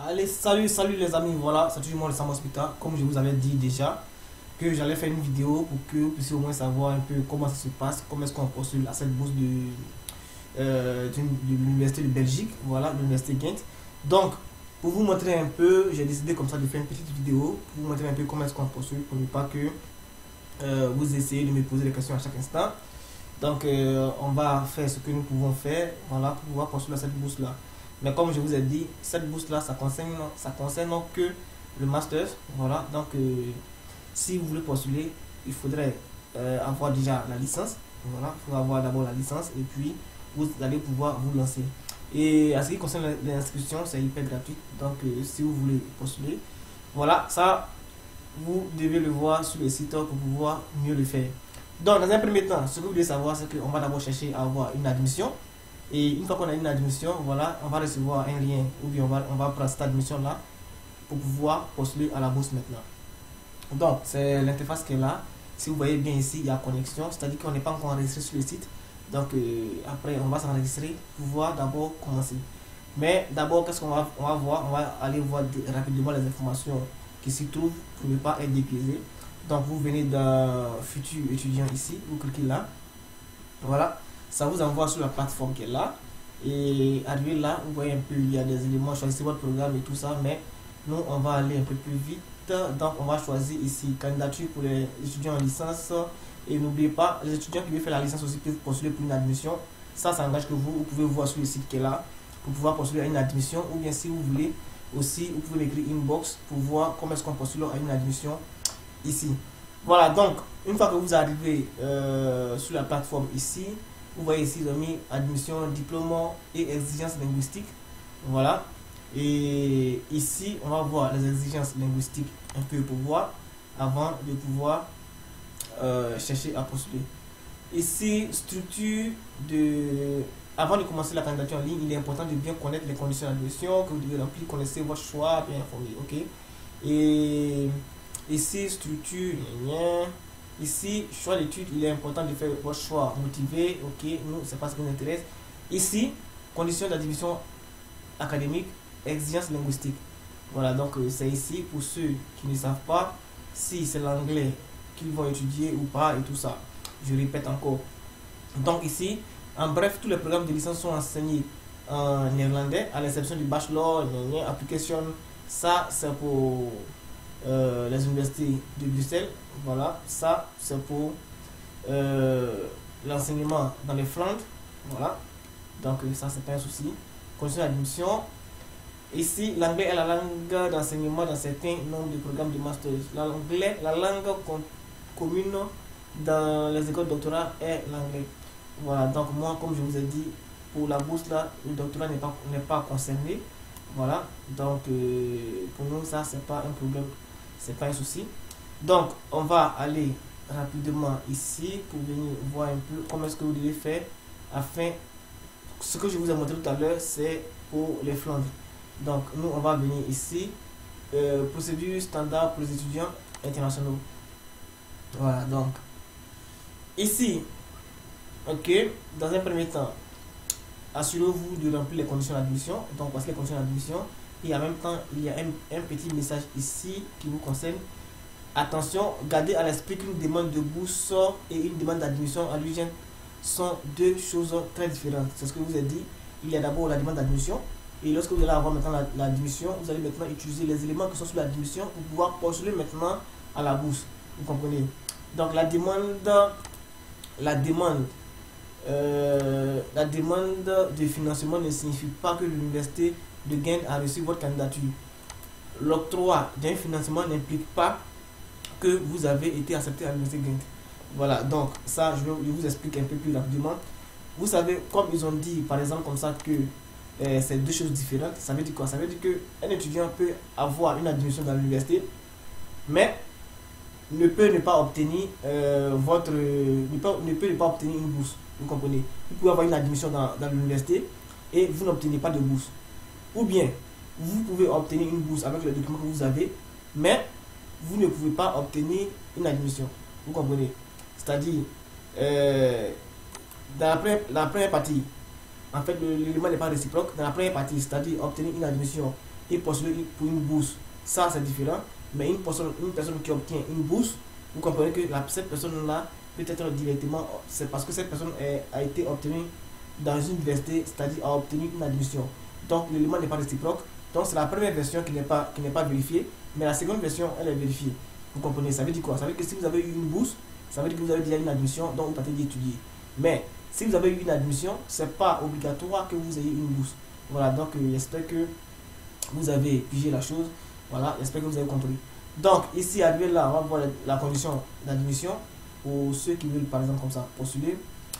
Allez, salut les amis, voilà, c'est toujours moi le Sam Hospital. Comme je vous avais dit déjà, que j'allais faire une vidéo pour que vous puissiez au moins savoir un peu comment ça se passe, comment est-ce qu'on postule à cette bourse de l'université de Belgique, voilà, l'université Ghent. Donc, pour vous montrer un peu, j'ai décidé comme ça de faire une petite vidéo pour vous montrer un peu comment est-ce qu'on postule, pour ne pas que vous essayez de me poser des questions à chaque instant. Donc, on va faire ce que nous pouvons faire, voilà, pour pouvoir postuler à cette bourse-là. Mais comme je vous ai dit, cette bourse-là, ça concerne que le master, voilà. Donc, si vous voulez postuler, il faudrait avoir déjà la licence, voilà. Il faut avoir d'abord la licence et puis vous allez pouvoir vous lancer. Et à ce qui concerne l'inscription, c'est hyper gratuit. Donc, si vous voulez postuler, voilà, ça, vous devez le voir sur le site pour pouvoir mieux le faire. Donc, dans un premier temps, ce que vous devez savoir, c'est qu'on va d'abord chercher à avoir une admission. Et une fois qu'on a une admission, voilà, on va recevoir un lien ou bien on va prendre cette admission là pour pouvoir postuler à la bourse maintenant. Donc, c'est l'interface qui est là. Si vous voyez bien ici, il y a connexion, c'est-à-dire qu'on n'est pas encore enregistré sur le site. Donc, après, on va s'enregistrer pour pouvoir d'abord commencer. Mais d'abord, qu'est-ce qu'on va voir? On va aller voir rapidement les informations qui s'y trouvent pour ne pas être dépiégé. Donc, vous venez dans futur étudiant ici, vous cliquez là. Voilà, ça vous envoie sur la plateforme qui est là. Et arrivé là, vous voyez un peu, il y a des éléments, choisissez votre programme et tout ça. Mais nous, on va aller un peu plus vite. Donc, on va choisir ici candidature pour les étudiants en licence. Et n'oubliez pas, les étudiants qui veulent faire la licence aussi peuvent postuler pour une admission. Ça engage que vous pouvez voir sur le site qui est là pour pouvoir postuler à une admission. Ou bien si vous voulez aussi, vous pouvez écrire inbox pour voir comment est-ce qu'on postule à une admission ici. Voilà, donc une fois que vous arrivez sur la plateforme ici, vous voyez ici ils ont mis admission, diplôme et exigences linguistiques. Voilà, et ici on va voir les exigences linguistiques un peu pour voir avant de pouvoir chercher à postuler. Ici, structure de... Avant de commencer la candidature en ligne, il est important de bien connaître les conditions d'admission que vous devez remplir, connaissez votre choix, bien informé, ok. Et ici, structure, ici, choix d'études, il est important de faire votre choix motivé, ok, nous, c'est pas ce qui nous intéresse. Ici, conditions d'admission académique, exigences linguistiques. Voilà, donc c'est ici pour ceux qui ne savent pas si c'est l'anglais qu'ils vont étudier ou pas et tout ça. Je répète encore. Donc ici, en bref, tous les programmes de licence sont enseignés en néerlandais, à l'exception du bachelor, application. Ça, c'est pour les universités de Bruxelles. Voilà, ça, c'est pour l'enseignement dans les Flandres. Voilà, donc ça, c'est pas un souci. Condition d'admission. Ici, l'anglais est la langue d'enseignement dans certains nombres de programmes de master. L'anglais, la langue commune dans les écoles de doctorat est l'anglais. Voilà, donc moi, comme je vous ai dit, pour la bourse là, le doctorat n'est pas concerné. Voilà, donc pour nous, ça, c'est pas un problème, c'est pas un souci. Donc, on va aller rapidement ici pour venir voir un peu comment est-ce que vous devez faire afin. Ce que je vous ai montré tout à l'heure, c'est pour les Flandres. Donc, nous, on va venir ici. Procédure standard pour les étudiants internationaux. Voilà, donc, ici, ok, dans un premier temps, assurez-vous de remplir les conditions d'admission. Donc, voici les conditions d'admission. Et en même temps, il y a un petit message ici qui vous concerne. Attention, gardez à l'esprit qu'une demande de bourse et une demande d'admission à l'UGent sont deux choses très différentes. C'est ce que je vous ai dit. Il y a d'abord la demande d'admission. Et lorsque vous allez avoir maintenant l'admission, vous allez maintenant utiliser les éléments qui sont sur l'admission pour pouvoir postuler maintenant à la bourse. Vous comprenez? Donc la demande de financement ne signifie pas que l'université de Ghent a reçu votre candidature. L'octroi d'un financement n'implique pas que vous avez été accepté à l'université Ghent. Voilà, donc ça je vous explique un peu plus rapidement. Vous savez, comme ils ont dit par exemple comme ça que c'est deux choses différentes. Ça veut dire quoi? Ça veut dire qu'un étudiant peut avoir une admission dans l'université, mais ne peut ne pas obtenir ne peut pas obtenir une bourse. Vous comprenez? Vous pouvez avoir une admission dans l'université et vous n'obtenez pas de bourse. Ou bien, vous pouvez obtenir une bourse avec le document que vous avez, mais vous ne pouvez pas obtenir une admission. Vous comprenez? C'est-à-dire, dans la première partie, en fait, l'élément n'est pas réciproque. Dans la première partie, c'est-à-dire obtenir une admission et postuler pour une bourse, ça c'est différent. Mais une personne qui obtient une bourse, vous comprenez que cette personne-là peut être directement, c'est parce que cette personne a été obtenue dans une université, c'est-à-dire a obtenu une admission. Donc l'élément n'est pas réciproque. Donc c'est la première version qui n'est pas vérifiée, mais la seconde version, elle est vérifiée. Vous comprenez? Ça veut dire quoi? Ça veut dire que si vous avez eu une bourse, ça veut dire que vous avez déjà une admission, donc vous partez d'y étudier. Mais si vous avez eu une admission, c'est pas obligatoire que vous ayez une bourse. Voilà, donc j'espère que vous avez pigé la chose. Voilà, j'espère que vous avez compris. Donc ici, arrivé là, on va voir la condition d'admission pour ceux qui veulent par exemple comme ça postuler.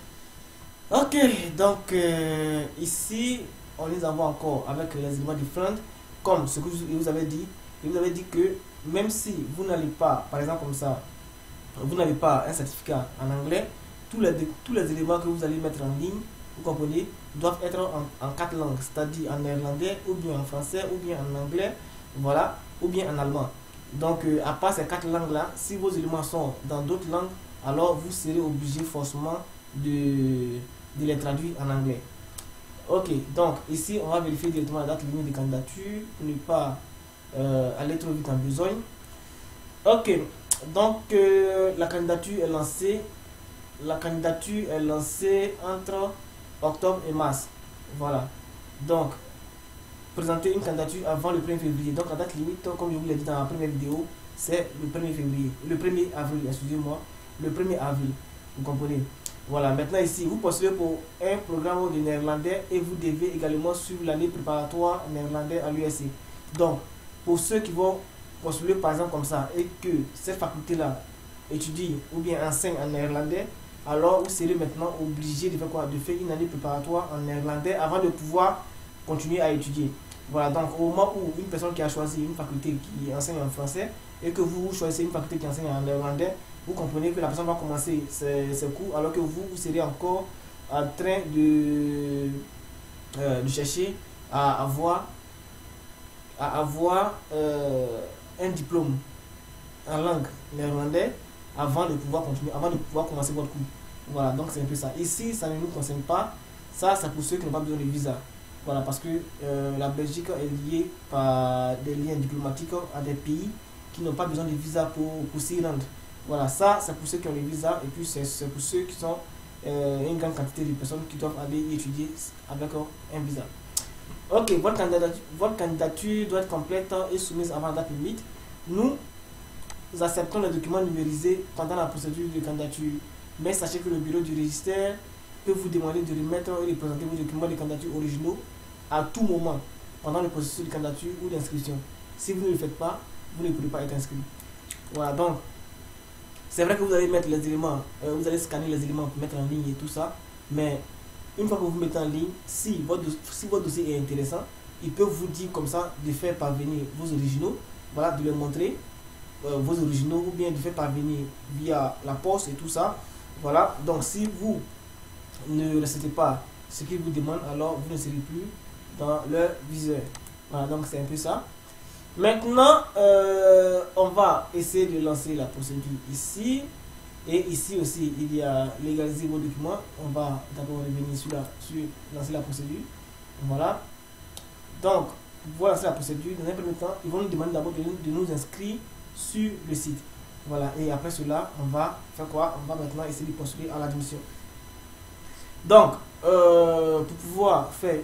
Ok, donc ici, on les envoie encore avec les éléments différents, comme ce que je vous avais dit. Je vous avais dit que même si vous n'allez pas, par exemple comme ça, vous n'avez pas un certificat en anglais, tous les éléments que vous allez mettre en ligne, vous comprenez, doivent être en 4 langues, c'est-à-dire en néerlandais, ou bien en français, ou bien en anglais, voilà, ou bien en allemand. Donc, à part ces 4 langues-là, si vos éléments sont dans d'autres langues, alors vous serez obligé forcément de les traduire en anglais. Ok, donc ici, on va vérifier directement la date limite de candidature pour ne pas aller trop vite en besogne. Ok, donc la candidature est lancée. La candidature est lancée entre octobre et mars. Voilà. Donc, présenter une candidature avant le 1er février. Donc, la date limite, comme je vous l'ai dit dans la première vidéo, c'est le 1er février. Le 1er avril, excusez-moi. Le 1er avril. Vous comprenez? Voilà. Maintenant, ici, vous postulez pour un programme de néerlandais et vous devez également suivre l'année préparatoire néerlandais à l'USC. Donc, pour ceux qui vont postuler par exemple comme ça et que cette faculté-là étudie ou bien enseigne en néerlandais, alors vous serez maintenant obligé de faire quoi? De faire une année préparatoire en néerlandais avant de pouvoir continuer à étudier. Voilà, donc au moment où une personne qui a choisi une faculté qui enseigne en français et que vous choisissez une faculté qui enseigne en néerlandais, vous comprenez que la personne va commencer ses cours alors que vous serez encore en train de chercher à avoir un diplôme en langue néerlandaise avant de pouvoir continuer, avant de pouvoir commencer votre cours. Voilà, donc c'est un peu ça. Ici, ça ne nous concerne pas. Ça, c'est pour ceux qui n'ont pas besoin de visa. Voilà, parce que la Belgique est liée par des liens diplomatiques à des pays qui n'ont pas besoin de visa pour s'y rendre. Voilà, ça, c'est pour ceux qui ont les visas et puis c'est pour ceux qui sont une grande quantité de personnes qui doivent aller étudier avec un visa. Ok, votre candidature doit être complète et soumise avant la date limite. Nous acceptons les documents numérisés pendant la procédure de candidature. Mais sachez que le bureau du registre peut vous demander de remettre et de présenter vos documents de candidature originaux à tout moment pendant le processus de candidature ou d'inscription. Si vous ne le faites pas, vous ne pourrez pas être inscrit. Voilà, donc c'est vrai que vous allez mettre les éléments, vous allez scanner les éléments pour mettre en ligne et tout ça, mais une fois que vous mettez en ligne, si votre dossier est intéressant, il peut vous dire comme ça de faire parvenir vos originaux, voilà, de leur montrer vos originaux ou bien de faire parvenir via la poste et tout ça. Voilà, donc si vous ne recevez pas ce qu'ils vous demandent, alors vous ne serez plus dans leur viseur. Voilà, donc c'est un peu ça. Maintenant, on va essayer de lancer la procédure ici. Et ici aussi, il y a légaliser vos documents. On va d'abord revenir sur lancer la procédure. Voilà. Donc, pour pouvoir lancer la procédure, dans un premier temps, ils vont nous demander d'abord de nous inscrire sur le site. Voilà. Et après cela, on va faire quoi? On va maintenant essayer de postuler à l'admission. Donc, pour pouvoir faire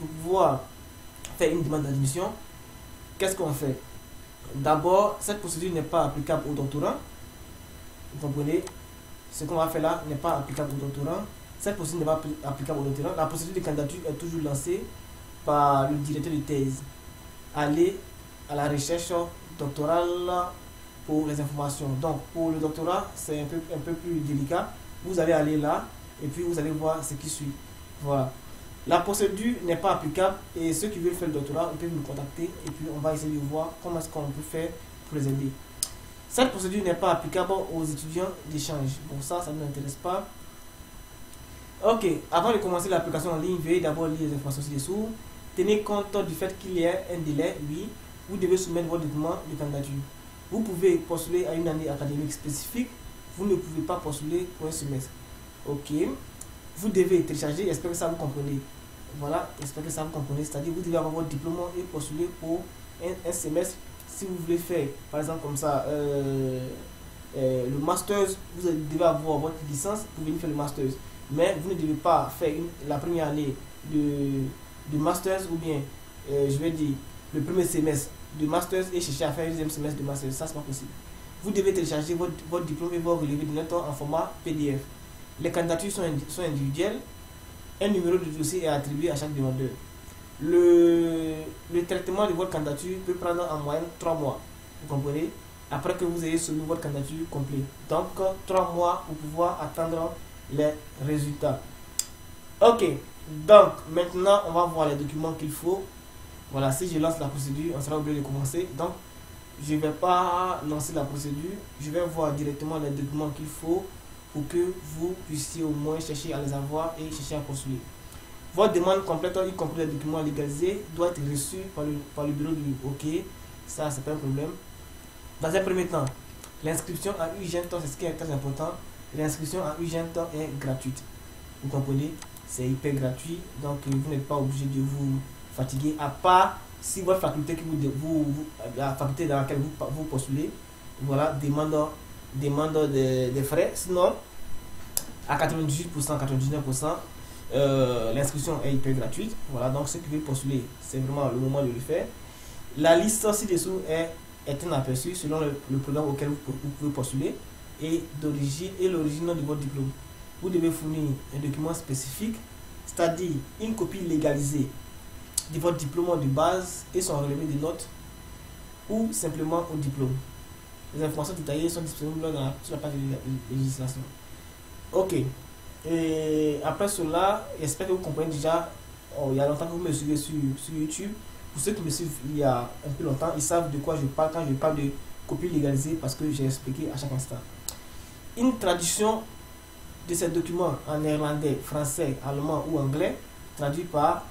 une demande d'admission, qu'est-ce qu'on fait? D'abord, cette procédure n'est pas applicable aux doctorants. Vous comprenez? Ce qu'on va faire là n'est pas applicable aux doctorants. Cette procédure n'est pas applicable aux doctorants. La procédure de candidature est toujours lancée par le directeur de thèse. Allez à la recherche doctorale pour les informations. Donc, pour le doctorat, c'est un peu plus délicat. Vous allez aller là et puis vous allez voir ce qui suit. Voilà. La procédure n'est pas applicable et ceux qui veulent faire le doctorat, ils peuvent nous contacter et puis on va essayer de voir comment est-ce qu'on peut faire pour les aider. Cette procédure n'est pas applicable aux étudiants d'échange. Bon, ça ne nous intéresse pas. Ok, avant de commencer l'application en ligne, veuillez d'abord lire les informations ci-dessous. Tenez compte du fait qu'il y a un délai, oui. Vous devez soumettre vos documents de candidature. Vous pouvez postuler à une année académique spécifique. Vous ne pouvez pas postuler pour un semestre. Ok. Vous devez télécharger, j'espère que ça vous comprenez, Voilà, j'espère que ça vous comprenez. C'est-à-dire, vous devez avoir votre diplôme et postuler pour un semestre. Si vous voulez faire, par exemple, comme ça, le master, vous devez avoir votre licence pour venir faire le master. Mais vous ne devez pas faire la première année de master ou bien, je vais dire, le premier semestre de master et chercher à faire le deuxième semestre de master. Ça, c'est pas possible. Vous devez télécharger votre diplôme et vos relevés de notes en format PDF. Les candidatures sont individuelles. Un numéro de dossier est attribué à chaque demandeur. Le traitement de votre candidature peut prendre en moyenne 3 mois. Vous comprenez? Après que vous ayez soumis votre candidature complète. Donc, 3 mois pour pouvoir attendre les résultats. Ok. Donc, maintenant, on va voir les documents qu'il faut. Voilà, si je lance la procédure, on sera obligé de commencer. Donc, je ne vais pas lancer la procédure. Je vais voir directement les documents qu'il faut pour que vous puissiez au moins chercher à les avoir et chercher à postuler. Votre demande complète, y compris les documents légalisés, doit être reçue par le bureau du OK. Ça, c'est pas un problème. Dans un premier temps, l'inscription à UGent, c'est ce qui est très important. L'inscription à UGent est gratuite. Vous comprenez? C'est hyper gratuit. Donc, vous n'êtes pas obligé de vous fatiguer. À part si votre faculté, la faculté dans laquelle vous postulez, voilà, demande des frais. Sinon, à 98%, 99%, l'inscription est hyper gratuite. Voilà, donc ceux qui veulent postuler, c'est vraiment le moment de le faire. La liste ci-dessous est un aperçu selon le programme auquel vous pouvez postuler et l'origine de votre diplôme. Vous devez fournir un document spécifique, c'est-à-dire une copie légalisée de votre diplôme de base et son relevé de notes ou simplement au diplôme. Les informations détaillées sont disponibles sur la page de législation. Ok. Et après cela, j'espère que vous comprenez déjà. Il y a longtemps que vous me suivez sur YouTube. Pour ceux qui me suivent il y a un peu longtemps, ils savent de quoi je parle quand je parle de copie légalisée parce que j'ai expliqué à chaque instant. Une traduction de ces documents en néerlandais, français, allemand ou anglais, traduit par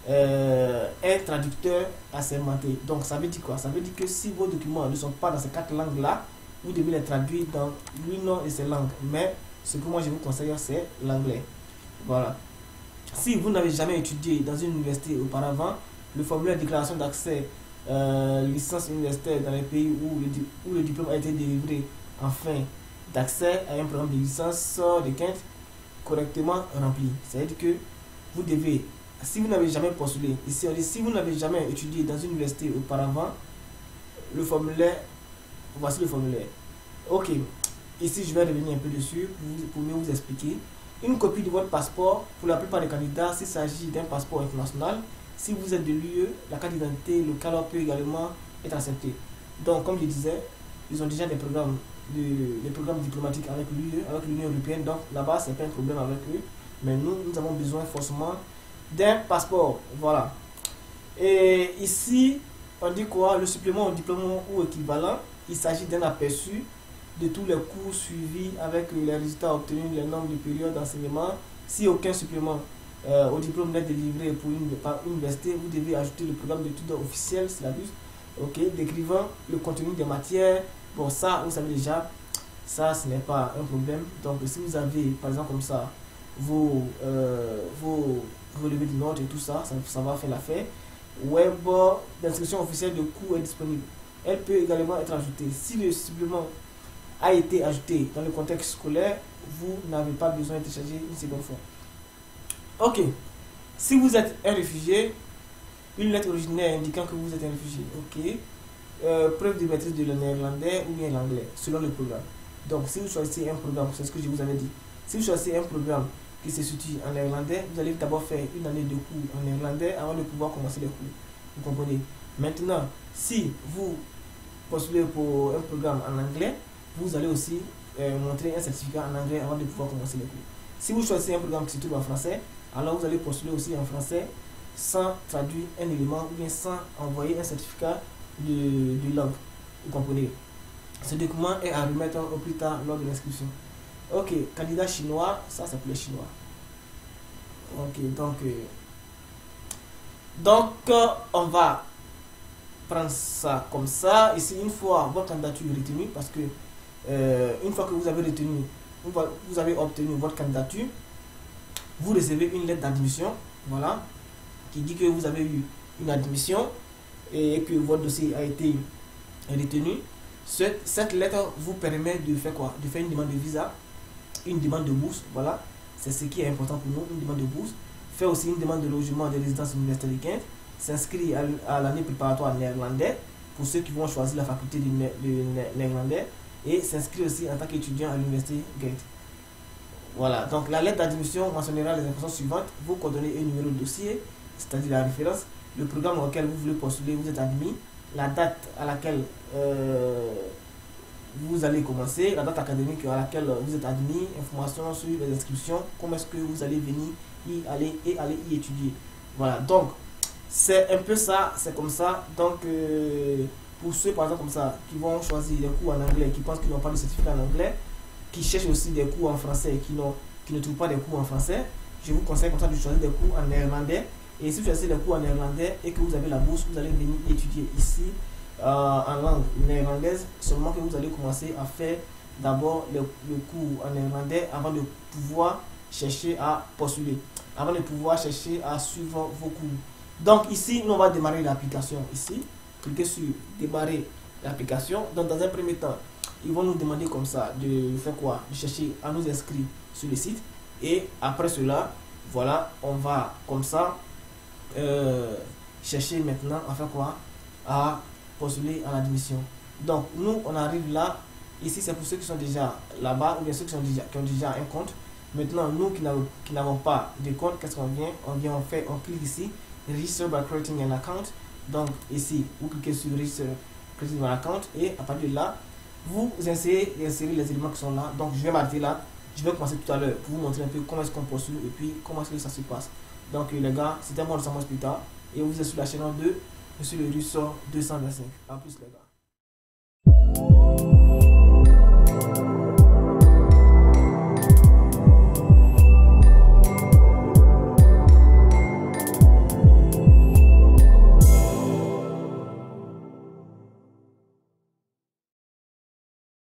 un traducteur assermenté. Donc ça veut dire quoi? Ça veut dire que si vos documents ne sont pas dans ces 4 langues-là, vous devez les traduire dans l'une de ces langues. Mais ce que moi je vous conseille, c'est l'anglais. Voilà. Si vous n'avez jamais étudié dans une université auparavant, le formulaire de déclaration d'accès licence universitaire dans les pays où le diplôme a été délivré en fin d'accès à un programme de licence de quinte correctement rempli. C'est-à-dire que vous devez, si vous n'avez jamais postulé, ici on dit si vous n'avez jamais étudié dans une université auparavant, le formulaire, voici le formulaire. Ok, ici je vais revenir un peu dessus pour mieux vous expliquer. Une copie de votre passeport, pour la plupart des candidats, s'il s'agit d'un passeport international. Si vous êtes de l'UE, la carte d'identité locale peut également être acceptée. Donc, comme je disais, ils ont déjà des programmes diplomatiques avec l'UE, avec l'Union européenne. Donc, là-bas, c'est pas un problème avec eux. Mais nous avons besoin forcément d'un passeport. Voilà. Et ici, on dit quoi? Le supplément au diplôme ou équivalent, il s'agit d'un aperçu de tous les cours suivis avec les résultats obtenus, les nombres de périodes d'enseignement. Si aucun supplément au diplôme n'est délivré par une université, vous devez ajouter le programme d'études officiel, syllabus, décrivant le contenu des matières. Bon, ça, vous savez déjà, ça, ce n'est pas un problème. Donc, si vous avez, par exemple, comme ça, vos relevés de notes et tout ça, ça va faire l'affaire. Web d'inscription officielle de cours est disponible. Elle peut également être ajoutée. Si le supplément a été ajouté dans le contexte scolaire, vous n'avez pas besoin de télécharger une seconde fois. Ok, si vous êtes un réfugié, une lettre originaire indiquant que vous êtes un réfugié. Ok, preuve de maîtrise de le néerlandais ou bien l'anglais, selon le programme. Donc, si vous choisissez un programme, c'est ce que je vous avais dit. Si vous choisissez un programme qui se situe en néerlandais, vous allez d'abord faire une année de cours en néerlandais avant de pouvoir commencer les cours. Vous comprenez? Maintenant, si vous postulez pour un programme en anglais, vous allez aussi montrer un certificat en anglais avant de pouvoir commencer les cours. Si vous choisissez un programme qui se trouve en français, alors vous allez postuler aussi en français sans traduire un élément ou bien sans envoyer un certificat de langue. Vous comprenez? Ce document est à remettre au plus tard lors de l'inscription. Ok, candidat chinois, ça c'est pour les chinois. Ok, donc on va prendre ça comme ça. Ici, une fois votre candidature est retenue, parce que une fois que vous avez retenu, vous avez obtenu votre candidature, vous recevez une lettre d'admission. Voilà. qui dit que vous avez eu une admission et que votre dossier a été retenu. Cette lettre vous permet de faire quoi? De faire une demande de visa, une demande de bourse, voilà, c'est ce qui est important pour nous, une demande de bourse, faire aussi une demande de logement de résidence universitaire de Ghent, s'inscrire à l'année préparatoire néerlandais pour ceux qui vont choisir la faculté de néerlandais et s'inscrire aussi en tant qu'étudiant à l'université Ghent. Voilà, donc la lettre d'admission mentionnera les informations suivantes, vos coordonnées et numéro de dossier, c'est-à-dire la référence, le programme auquel vous voulez postuler, vous êtes admis, la date à laquelle vous allez commencer, la date académique à laquelle vous êtes admis, informations sur les inscriptions, comment est-ce que vous allez venir y aller y étudier. Voilà, donc c'est un peu ça, c'est comme ça. Donc pour ceux par exemple comme ça qui vont choisir des cours en anglais, qui pensent qu'ils n'ont pas de certificat en anglais, qui cherchent aussi des cours en français, qui ne trouvent pas des cours en français, je vous conseille comme ça de choisir des cours en néerlandais. Et si vous choisissez des cours en néerlandais et que vous avez la bourse, vous allez venir étudier ici en langue néerlandaise, seulement que vous allez commencer à faire d'abord le cours en néerlandais avant de pouvoir chercher à postuler, avant de pouvoir chercher à suivre vos cours. Donc ici, nous on va démarrer l'application ici. Cliquez sur démarrer l'application. Donc dans un premier temps, ils vont nous demander comme ça de faire quoi? De chercher à nous inscrire sur le site. Et après cela, voilà, on va comme ça chercher maintenant à faire quoi? À postuler à l'admission. Donc nous, on arrive là. Ici, c'est pour ceux qui sont déjà là-bas ou bien ceux qui ont déjà un compte. Maintenant, nous qui n'avons pas de compte, qu'est-ce qu'on vient? On clique ici, Register by creating an account. Donc ici, vous cliquez sur Register creating an account et à partir de là, vous essayez d'insérer les éléments qui sont là. Donc je vais m'arrêter là. Je vais commencer tout à l'heure pour vous montrer un peu comment est-ce qu'on postule et puis comment est-ce que ça se passe. Donc les gars, c'était moi le Samuel Spita et vous êtes sur la chaîne 2, Monsieur le Russo 225. A plus les gars.